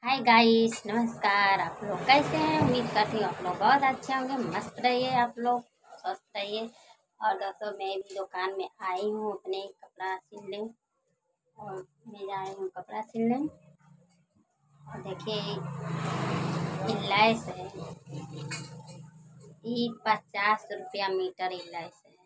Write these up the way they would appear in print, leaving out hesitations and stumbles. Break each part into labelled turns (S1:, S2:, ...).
S1: Hi guys, नमस्कार। आप लोग कैसे हैं? उम्मीद करती हूँ आप लोग बहुत अच्छे होंगे। मस्त रहिए, आप लोग स्वस्थ रहिए। और दोस्तों, मैं भी दुकान में आई हूँ अपने कपड़ा सिलने, और मैं जा रही हूँ कपड़ा सिलने। और देखिए, ये लैस है, ये 50 रुपया मीटर ये लैस है।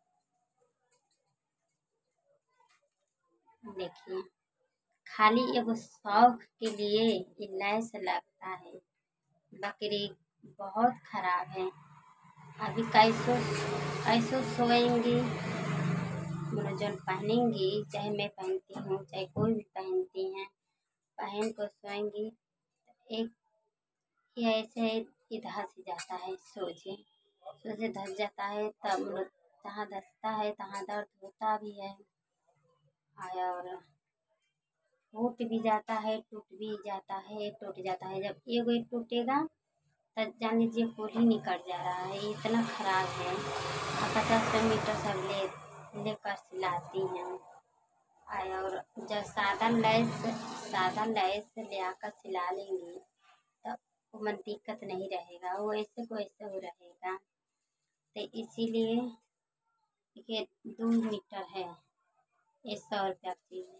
S1: देखिए, खाली एगो शौक के लिए ये लैस लगता है। बकरी बहुत खराब है। अभी कैसो कैसो सोएंगी, मतलब जो पहनेंगी, चाहे मैं पहनती हूँ चाहे कोई भी पहनती हैं, पहन को सोएंगी। एक ये ऐसे इधर से जाता है, सोचे सोचे धस जाता है, तब मतलब जहाँ धसता है तहाँ दर्द होता भी है, और फूट भी जाता है, टूट भी जाता है, टूट जाता है। जब एगो एक टूटेगा तब जान लीजिए फूल ही निकल जा रहा है, इतना खराब है। 50 मीटर सब लेकर सिलाती हैं। और जब सादा लैस ले आकर सिला लेंगी तब वो मन दिक्कत नहीं रहेगा, वो ऐसे को ऐसे हो रहेगा। तो इसीलिए ये 2 मीटर है, ये 100 रुपया की है।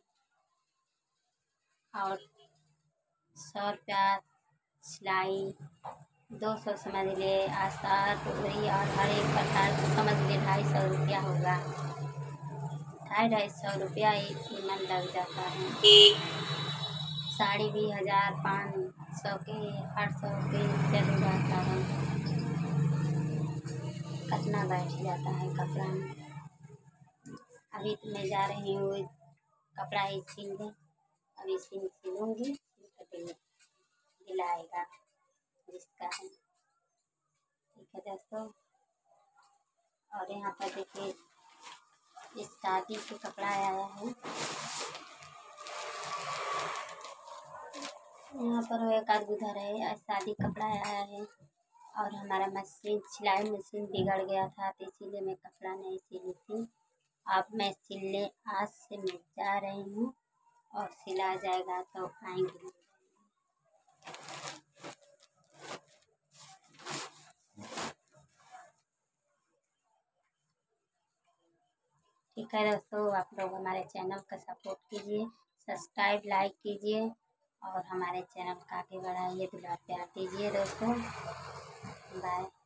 S1: और 100 रुपया सिलाई, 200 समझ ले, आस्था टोकरी और हर एक प्रकार को समझ ले 250 रुपया होगा। 250 रुपया एक मन लग जाता है। साड़ी भी 1500 के 800 के चल जाता है। कितना बैठ जाता है कपड़ा में। अभी तो मैं जा रही हूँ कपड़ा ही सिलने, अभी सिलूँगी, दिलाएगा जिसका है। ठीक है दोस्तों। और यहाँ पर देखिए, इस शादी के कपड़ा आया है। यहाँ पर एक आध उधर है, शादी कपड़ा आया है। और हमारा मशीन, सिलाई मशीन बिगड़ गया था, तो इसीलिए मैं कपड़ा नहीं सिली थी। अब मैं सिलने आज से मैं जा रही हूँ, और सिला जाएगा तो आएंगे। ठीक है दोस्तों, आप लोग हमारे चैनल का सपोर्ट कीजिए, सब्सक्राइब लाइक कीजिए, और हमारे चैनल का आगे बढ़ाइए, दुलार प्यार दीजिए दोस्तों। बाय।